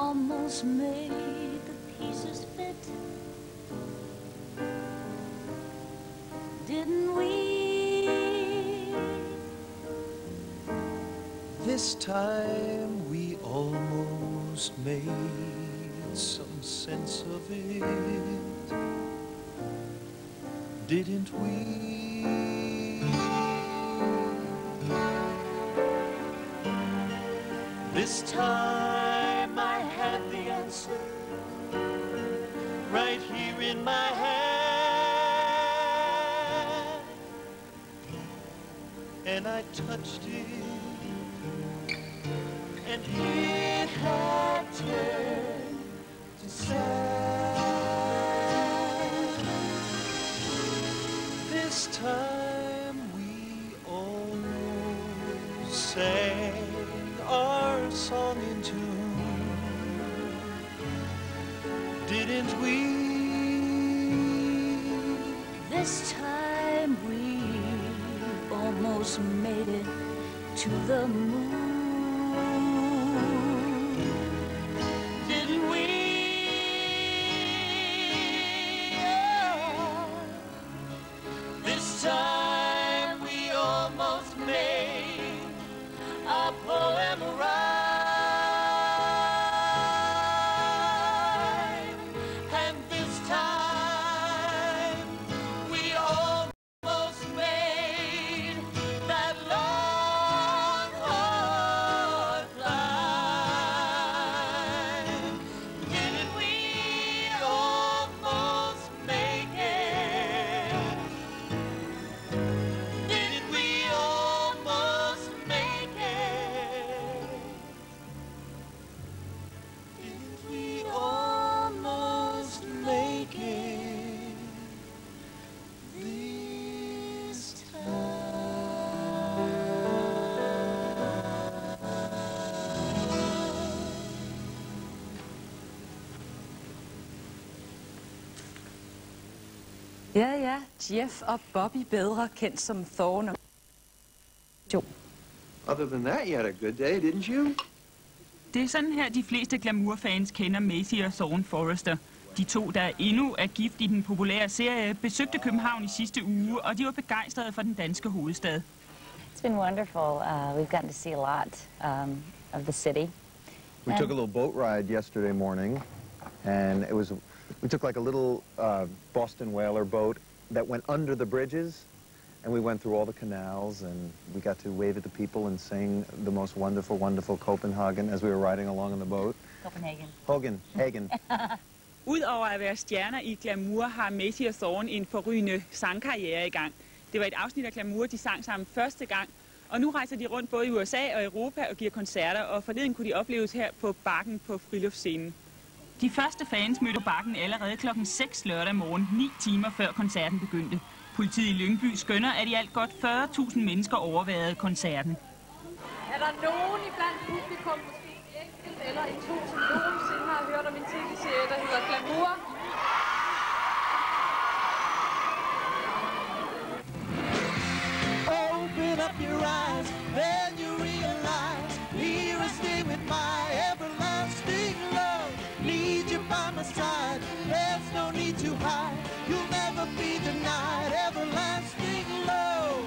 almost made the pieces fit, didn't we? This time we almost made some sense of it, didn't we? This time I had the answer right here in my hand, and I touched it, and it had turned to sand. This time we almost sang our song in tune, didn't we? This time we almost made it to the moon, didn't we? Oh. This time we almost made a poem rhyme, and this time we almost made that long hard climb. Didn't we almost make it? Didn't we almost make it? Didn't we almost make it this time? Ja, Jeff og Bobby, bedre kendt som Thorne. Other than that, you had a good day, didn't you? Det er sådan her, de fleste glamour-fans kender Macy og Thorne Forrester. De to, der endnu er gift i den populære serie, besøgte København i sidste uge, og de var begejstrede for den danske hovedstad. It's been wonderful. We've gotten to see a lot of the city. We took a little boat ride yesterday morning, and we took like a little Boston whaler boat that went under the bridges, and we went through all the canals, and we got to wave at the people and sing the most wonderful, wonderful Copenhagen as we were riding along on the boat. Hagen. Udover at være stjerner i glamour, har Macy og Thorne en forrygende sangkarriere i gang. Det var et afsnit af Glamour, de sang sammen første gang, og nu rejser de rundt både i USA og Europa og giver koncerter, og forleden kunne de opleves her på Bakken på Friluftsscenen. De første fans mødte på Bakken allerede klokken 6 lørdag morgen, 9 timer før koncerten begyndte. Politiet i Lyngby skønner, at i alt godt 40.000 mennesker overværede koncerten. Er der nogen iblandt publikum, måske en enkelt eller en to, som nogensinde har hørt om en tv-serie, der hedder Glamour? Open up your eyes, then you realize, here I stay with my everlasting love. Need you by my side, there's no need to hide. You'll never be denied everlasting love.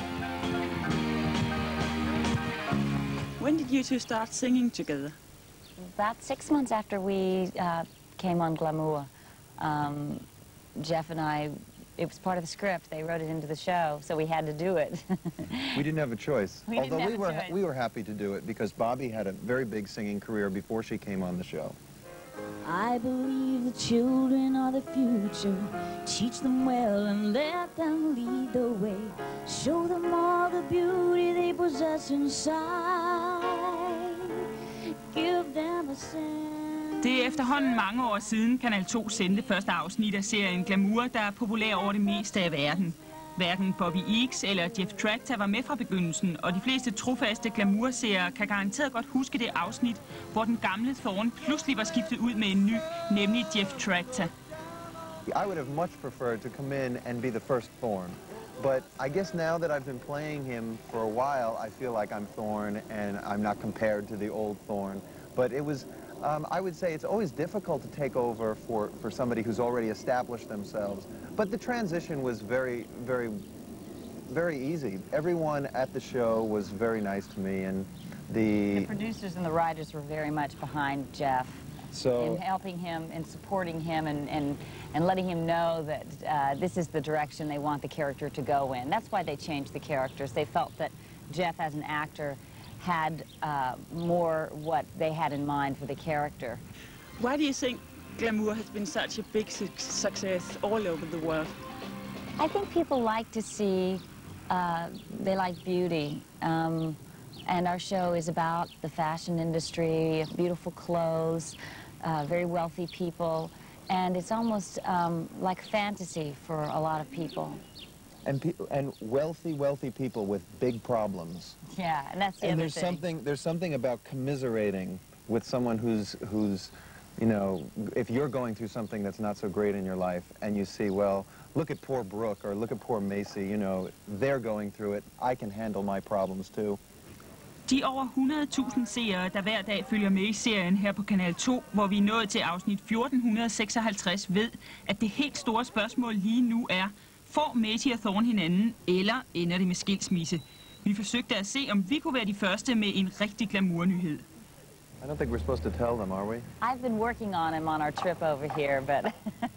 When did you two start singing together? About 6 months after we came on Glamour, Jeff and I, it was part of the script. They wrote it into the show, so we had to do it. We didn't have a choice. Although we were happy to do it because Bobby had a very big singing career before she came on the show. I believe the children are the future. Teach them well and let them lead the way. Show them all the beauty they possess inside. Give them a sense. Det er efterhånden mange år siden Kanal 2 sendte første afsnit af serien Glamour, der er populær over det meste af verden. Hverken Bobby Eakes eller Jeff Tractor var med fra begyndelsen, og de fleste trofaste glamour-seere kan garanteret godt huske det afsnit, hvor den gamle Thorne pludselig var skiftet ud med en ny, nemlig Jeff Tractor. I would have much preferred to come in and be the first Thorne. But I guess now that I've been playing him for a while, I feel like I'm Thorne and I'm not compared to the old Thorne. But it was I would say it's always difficult to take over for somebody who's already established themselves. But the transition was very, very, very easy. Everyone at the show was very nice to me, and The producers and the writers were very much behind Jeff So, in helping him and supporting him and letting him know that this is the direction they want the character to go in. That's why they changed the characters. They felt that Jeff, as an actor, had more what they had in mind for the character. Why do you think Glamour has been such a big success all over the world? I think people like to see, they like beauty. And our show is about the fashion industry, beautiful clothes, very wealthy people. And it's almost like fantasy for a lot of people. and wealthy people with big problems. Yeah, and that's the other thing. There's something about commiserating with someone who's, you know, if you're going through something that's not so great in your life, and you see, well, look at poor Brooke, or look at poor Macy, you know, they're going through it, I can handle my problems too. De over 100.000 seere, der hver dag følger med i serien her på Kanal 2, hvor vi er nået til afsnit 1456, ved, at det helt store spørgsmål lige nu er, får Macy og Thorne hinanden, eller ender det med skilsmisse? Vi forsøgte at se, om vi kunne være de første med en rigtig glamour-nyhed. I don't think we're supposed to tell them, are we? I've been working on him on our trip over here, but...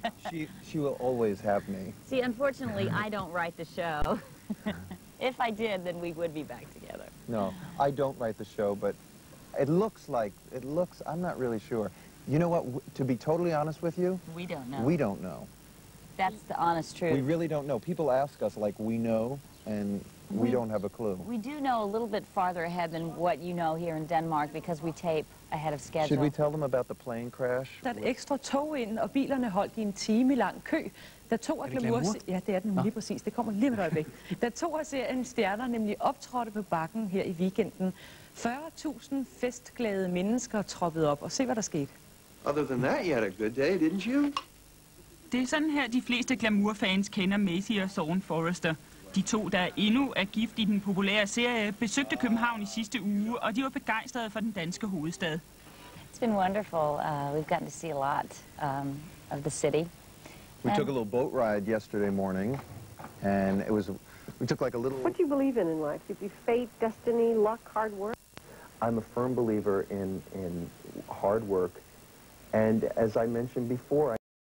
She will always have me. See, unfortunately, I don't write the show. If I did, then we would be back together. No, I don't write the show, but it looks, I'm not really sure. You know what, to be totally honest with you? We don't know. We don't know. That's the honest truth. We really don't know. People ask us like we know, and we don't have a clue. We do know a little bit farther ahead than what you know here in Denmark, because we tape ahead of schedule. Should we tell them about the plane crash? Der er et ekstra tog ind, og bilerne holdt i en time lang kø. Da to af Glamour... Ja, det er den lige præcis. Det kommer lige med et øjeblik. Da to af serien stjerner nemlig optrådte på bakken her i weekenden. 40.000 festglade mennesker troppede op, og se hvad der skete. Other than that, you had a good day, didn't you? Det er sådan her, de fleste Glamour-fans kender Macy og Thorne Forrester. De to, der endnu er gift i den populære serie, besøgte København i sidste uge, og de var begejstrede for den danske hovedstad. It's been wonderful. We've gotten to see a lot of the city. We took a little boat ride yesterday morning, and we took like a little... What do you believe in life? Do you believe fate, destiny, luck, hard work? I'm a firm believer in hard work, and as I mentioned before,